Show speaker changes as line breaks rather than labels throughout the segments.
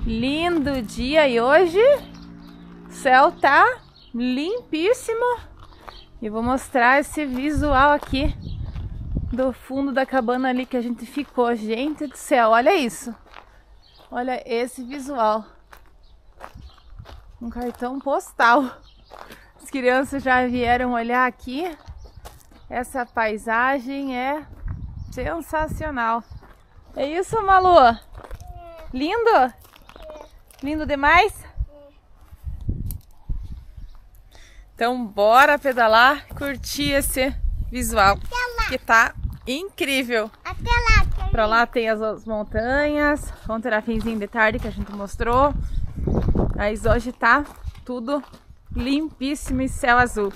Lindo dia e hoje o céu tá limpíssimo e vou mostrar esse visual aqui do fundo da cabana ali que a gente ficou. Gente do céu, olha isso, olha esse visual, um cartão postal. As crianças já vieram olhar aqui, essa paisagem é sensacional. É isso, Malu? Lindo? Lindo demais? Então bora pedalar, curtir esse visual que tá incrível.
Até lá.
Pra lá tem as montanhas, vamos ter a finzinho de tarde que a gente mostrou. Mas hoje tá tudo limpíssimo e céu azul.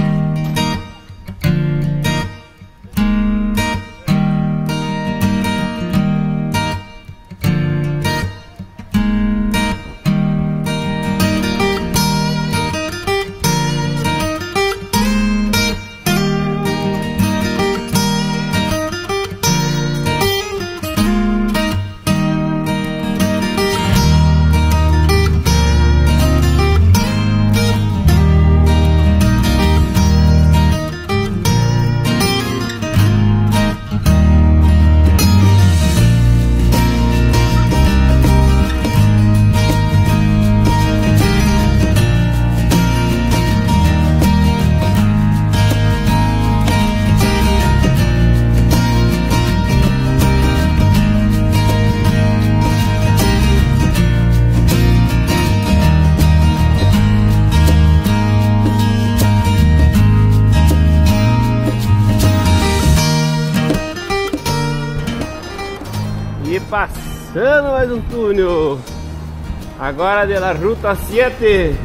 E passando mais um túnel, agora de la Ruta 7.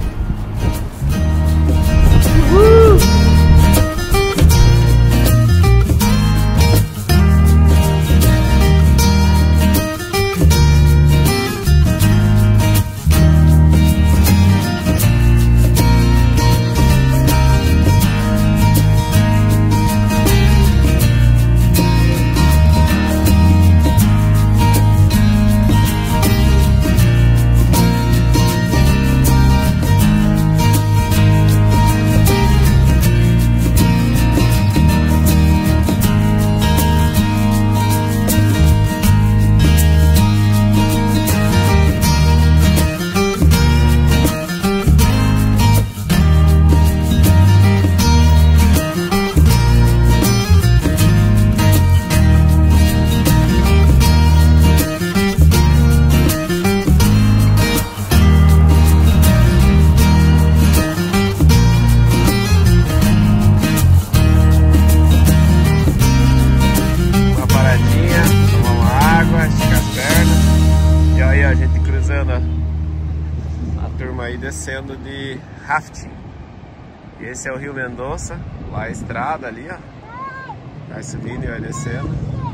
A turma aí descendo de rafting. Esse é o Rio Mendonça, lá a estrada ali, ó. Vai subindo e vai descendo.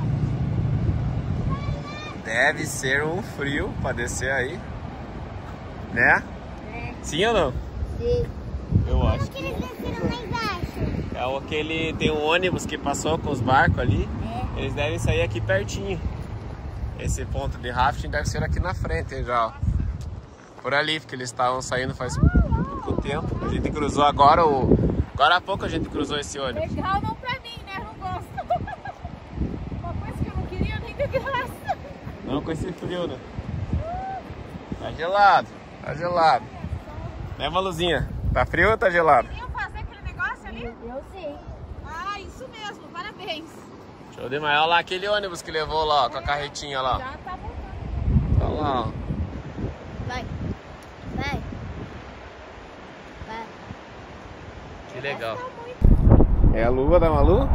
Deve ser um frio pra descer aí, né?
É.
Sim ou não?
Sim.
Eu acho
que eles desceram lá embaixo.
É aquele, tem um ônibus que passou com os barcos ali.
É.
Eles devem sair aqui pertinho. Esse ponto de rafting deve ser aqui na frente já, ó. Por ali, porque eles estavam saindo faz pouco tempo. A gente cruzou agora, agora há pouco a gente cruzou esse ônibus.
Legal não pra mim, né? Não gosto. Uma coisa que eu não queria nem de graça.
Não com esse frio, né? Tá gelado, tá gelado. Né, Maluzinha? Tá frio ou tá gelado?
Queriam fazer aquele negócio ali?
Eu sei.
Ah, isso mesmo, parabéns.
Show demais. Olha lá aquele ônibus que levou lá, ó, com a carretinha lá.
Já tá voltando.
Olha lá, ó.
Vai. Vai. Vai.
Que legal. É a luva da Malu?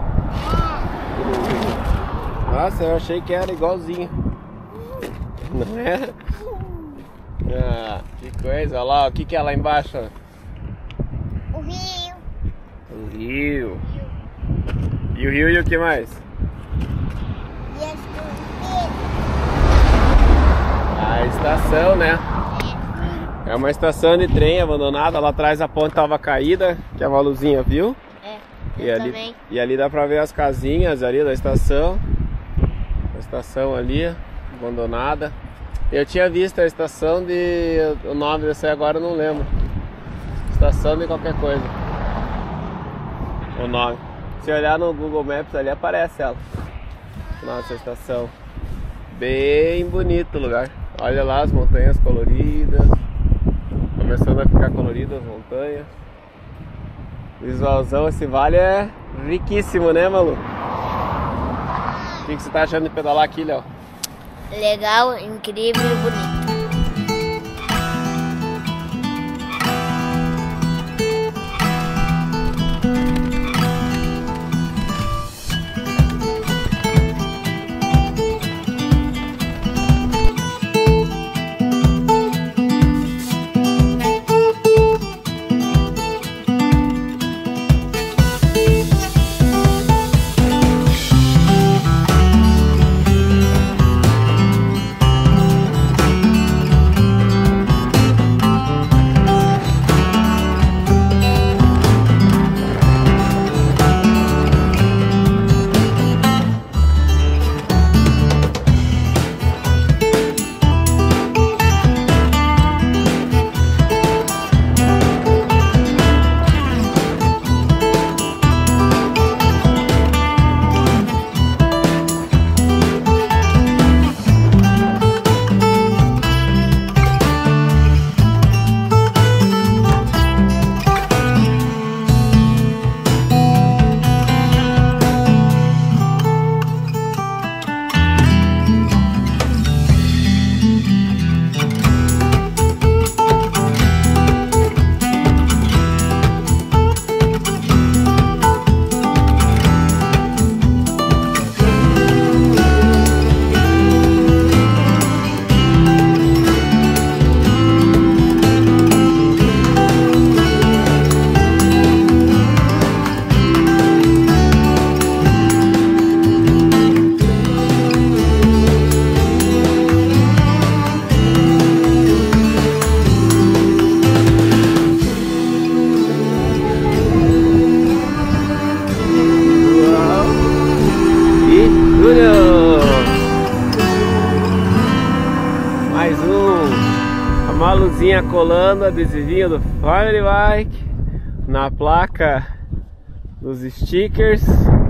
Nossa, eu achei que era igualzinho. Não é? Ah, que coisa. Olha lá, o que é lá embaixo?
O rio.
O rio. E o rio e o que mais?
E as correntes.
A estação, né? É uma estação de trem abandonada. Lá atrás a ponte estava caída, que a Maluzinha viu.
É,
E ali dá pra ver as casinhas ali da estação. A estação ali, abandonada. Eu tinha visto a estação de... O nome dessa aí agora eu não lembro. Estação de qualquer coisa. O nome. Se olhar no Google Maps ali aparece ela. Nossa estação. Bem bonito o lugar. Olha lá as montanhas coloridas. Começando a ficar coloridas as montanhas. Visualzão, esse vale é riquíssimo, né, Malu? O que você tá achando de pedalar aqui, Léo?
Legal, incrível e bonito.
Mais um. A Maluzinha colando adesivinho do Family Bike na placa dos stickers.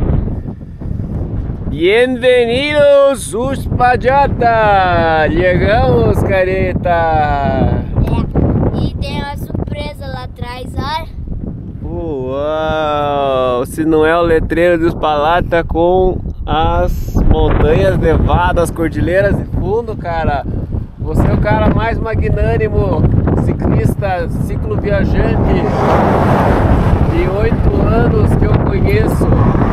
Bienvenidos, Uspallata! Chegamos, careta!
E tem uma surpresa lá atrás, olha.
Uau! Se não é o letreiro de Uspallata com as montanhas nevadas, cordilheiras de fundo, cara. Você é o cara mais magnânimo, ciclista, cicloviajante de 8 anos que eu conheço.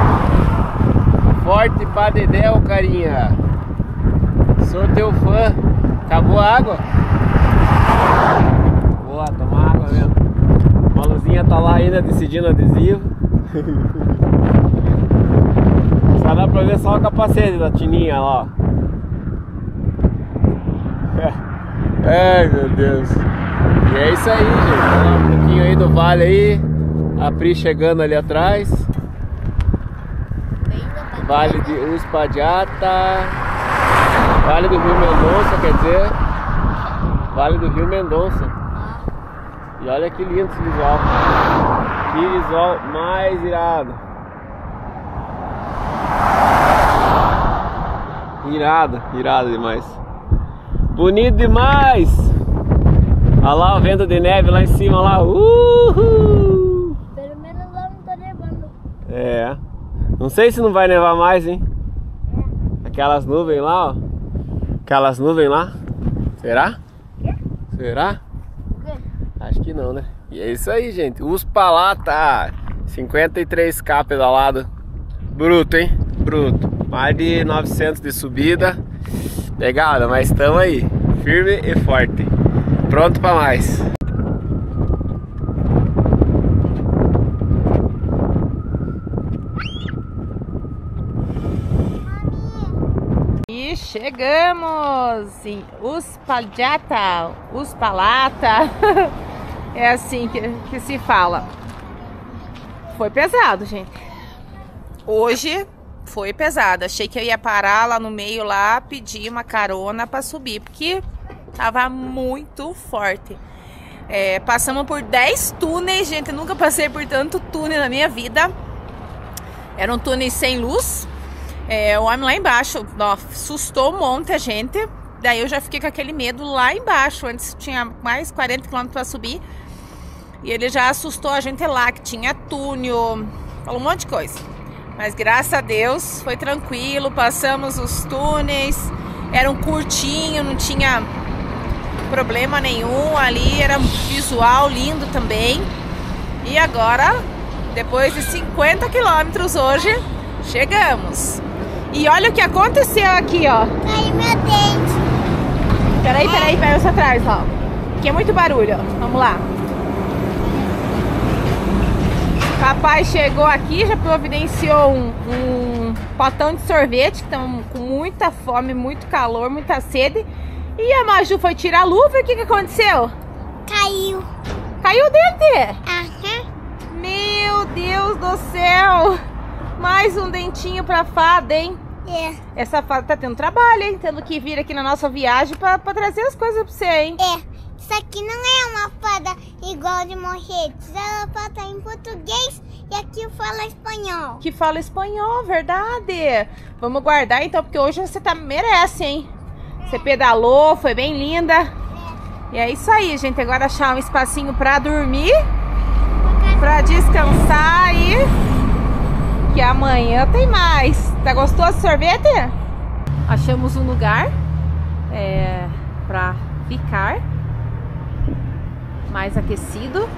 Forte pra dedéu, carinha. Sou teu fã. Acabou a água? Boa, tomar água mesmo. A Maluzinha tá lá ainda decidindo adesivo. Só dá pra ver só o capacete da Tininha lá, ó. Ai, meu Deus. E é isso aí, gente. Olha lá um pouquinho aí do vale aí. A Pri chegando ali atrás. Vale de Uspallata. Vale do Rio Mendonça, quer dizer. Vale do Rio Mendonça. E olha que lindo esse visual. Que visual mais irado. Irado, irado demais. Bonito demais. Olha lá o vento de neve lá em cima lá. Uhul.
Pelo menos lá não tá nevando.
É. Não sei se não vai nevar mais, hein? Aquelas nuvens lá, ó. Aquelas nuvens lá. Será? Será? Acho que não, né? E é isso aí, gente. Uspallata. 53k pedalado. Bruto, hein? Bruto. Mais de 900 de subida. Pegada, mas estamos aí. Firme e forte. Pronto para mais.
E chegamos em Uspallata. Uspallata. É assim que se fala. Foi pesado, gente. Hoje foi pesado. Achei que eu ia parar lá no meio lá, pedir uma carona para subir, porque Tava muito forte. Passamos por 10 túneis, gente. Eu nunca passei por tanto túnel na minha vida. Eram túneis sem luz. O homem lá embaixo, ó, assustou um monte a gente. Daí eu já fiquei com aquele medo lá embaixo. Antes tinha mais 40 km para subir. E ele já assustou a gente lá, que tinha túnel, falou um monte de coisa. Mas graças a Deus foi tranquilo, passamos os túneis. Era um curtinho, não tinha problema nenhum ali. Era um visual lindo também. E agora, depois de 50 quilômetros hoje, chegamos. E olha o que aconteceu aqui, ó.
Caiu meu dente.
Peraí, pega isso atrás, ó. Aqui é muito barulho, ó. Vamos lá. O rapaz chegou aqui, já providenciou um potão de sorvete, que estamos com muita fome, muito calor, muita sede. E a Maju foi tirar a luva e o que aconteceu?
Caiu.
Caiu o dente?
Aham.
Meu Deus do céu! Mais um dentinho pra fada, hein? Essa fada tá tendo trabalho, hein? Tendo que vir aqui na nossa viagem pra trazer as coisas pra você, hein?
Isso aqui não é uma fada igual de Morretes. Ela fala em português e aqui fala espanhol.
Que fala espanhol, verdade. Vamos guardar então, porque hoje você merece, hein? Você pedalou, foi bem linda. E é isso aí, gente. Agora achar um espacinho pra dormir, pra descansar aí. Que amanhã tem mais. Tá gostoso o sorvete? Achamos um lugar pra ficar mais aquecido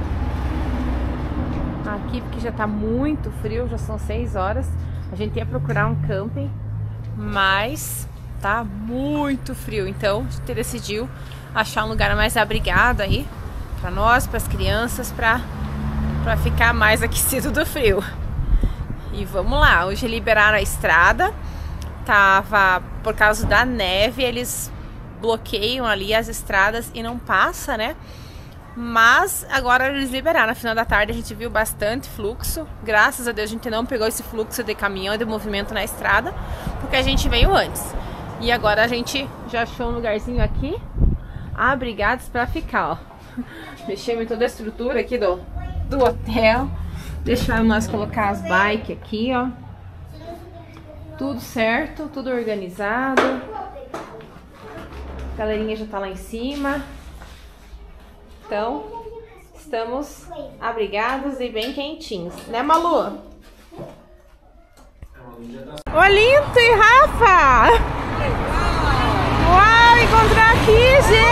aqui, porque já tá muito frio, já são 6 horas. A gente ia procurar um camping, mas tá muito frio, então a gente decidiu achar um lugar mais abrigado aí pra nós, pras crianças, pra ficar mais aquecido do frio. E vamos lá, hoje liberaram a estrada, tava por causa da neve, eles bloqueiam ali as estradas e não passa, né? Mas agora eles liberaram, no final da tarde a gente viu bastante fluxo. Graças a Deus a gente não pegou esse fluxo de caminhão e de movimento na estrada, porque a gente veio antes. E agora a gente já achou um lugarzinho aqui, abrigados pra ficar, ó. Mexemos em toda a estrutura aqui do hotel. Deixaram nós colocar as bikes aqui, ó. Tudo certo, tudo organizado. A galerinha já tá lá em cima. Então, estamos abrigados e bem quentinhos. Né, Malu? Olinto e Rafa! Uau, encontrar aqui, gente!